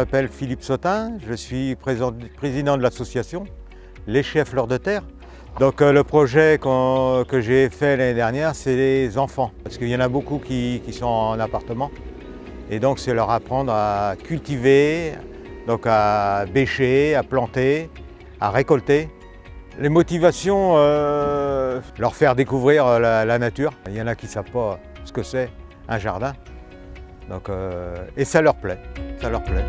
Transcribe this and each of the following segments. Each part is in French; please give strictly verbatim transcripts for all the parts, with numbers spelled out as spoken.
m'appelle Philippe Sautin, je suis président de l'association Les Chais à Fleur de Terre. Donc euh, le projet qu que j'ai fait l'année dernière, c'est les enfants. Parce qu'il y en a beaucoup qui, qui sont en appartement. Et donc c'est leur apprendre à cultiver, donc à bêcher, à planter, à récolter. Les motivations, euh, leur faire découvrir la, la nature. Il y en a qui ne savent pas ce que c'est un jardin. Donc, euh, et ça leur plaît, ça leur plaît.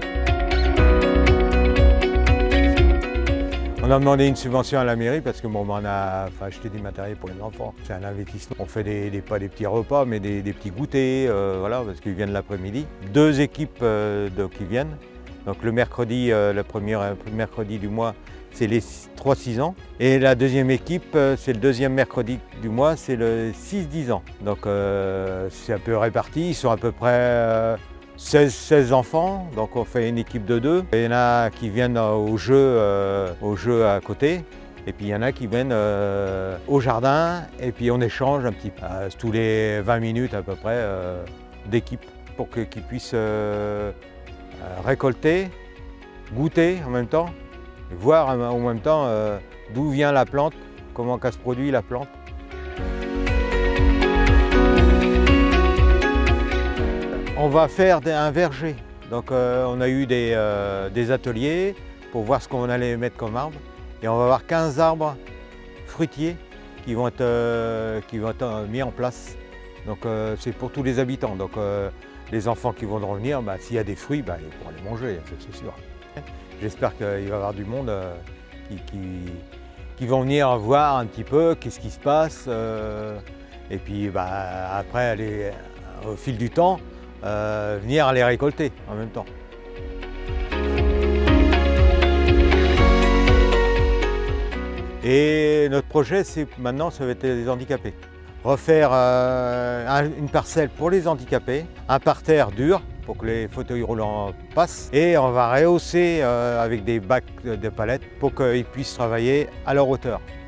On a demandé une subvention à la mairie parce que bon, on a enfin, acheté du matériel pour les enfants. C'est un investissement. On fait des, des, pas des petits repas, mais des, des petits goûters, euh, voilà, parce qu'ils viennent l'après-midi. Deux équipes euh, de, qui viennent. Donc le mercredi, euh, le premier mercredi du mois, c'est les trois six ans. Et la deuxième équipe, euh, c'est le deuxième mercredi du mois, c'est le six dix ans. Donc euh, c'est un peu réparti, ils sont à peu près euh, seize, seize enfants, donc on fait une équipe de deux. Il y en a qui viennent au jeu, euh, au jeu à côté, et puis il y en a qui viennent euh, au jardin, et puis on échange un petit peu, euh, tous les vingt minutes à peu près, euh, d'équipe, pour qu'ils puissent euh, récolter, goûter en même temps, et voir en même temps euh, d'où vient la plante, comment qu'elle se produit la plante. On va faire un verger. Donc euh, on a eu des, euh, des ateliers pour voir ce qu'on allait mettre comme arbre. Et on va avoir quinze arbres fruitiers qui vont être, euh, qui vont être mis en place. Donc euh, c'est pour tous les habitants. Donc euh, les enfants qui vont revenir, bah, s'il y a des fruits, bah, ils pourront les manger, c'est sûr. J'espère qu'il va y avoir du monde euh, qui, qui, qui vont venir voir un petit peu qu'est-ce qui se passe. Euh, et puis bah, après, aller, au fil du temps, Euh, venir les récolter en même temps. Et notre projet, c'est maintenant, ça va être les handicapés. Refaire euh, un, une parcelle pour les handicapés, un parterre dur pour que les fauteuils roulants passent, et on va rehausser euh, avec des bacs de palettes pour qu'ils puissent travailler à leur hauteur.